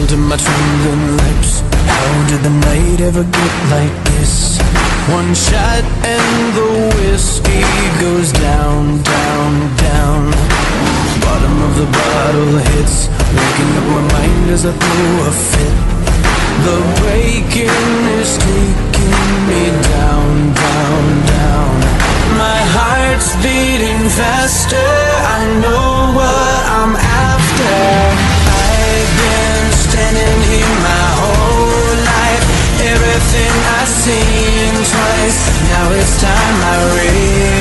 to my trembling lips. How did the night ever get like this? One shot and the whiskey goes down, down, down. Bottom of the bottle hits, waking up my mind as I throw a fit. The breaking is taking me down, down, down. My heart's beating faster, I know what I'm after. I've been standing here my whole life, everything I've seen twice. Now it's time I realize